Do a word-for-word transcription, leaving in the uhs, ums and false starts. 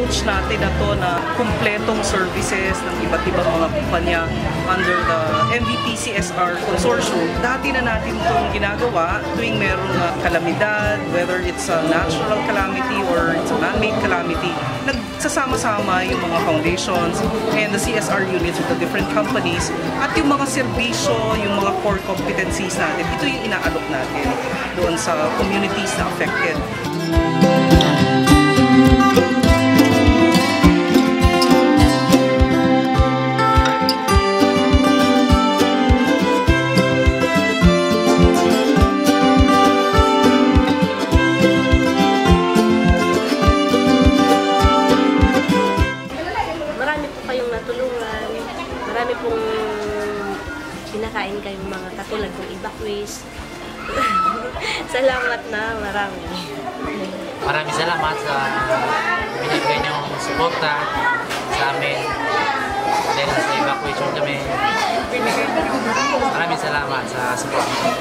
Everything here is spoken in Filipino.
approach natin na to na kumpletong services ng iba't ibang mga kumpanya under the M V P C S R Consortium. Dati na natin itong ginagawa tuwing merong uh, kalamidad, whether it's a natural calamity or it's a man-made calamity. Nagsasama-sama yung mga foundations and the C S R units of the different companies at yung mga serbisyo, yung mga core competencies natin. Ito yung ina-alok natin doon sa communities na affected. Marami pong pinakain kayong mga katulad kong evacuees. Salamat na, marami. Maraming salamat sa binigay niyong suporta sa amin. Dahil sa evacuation kami. Maraming salamat sa support.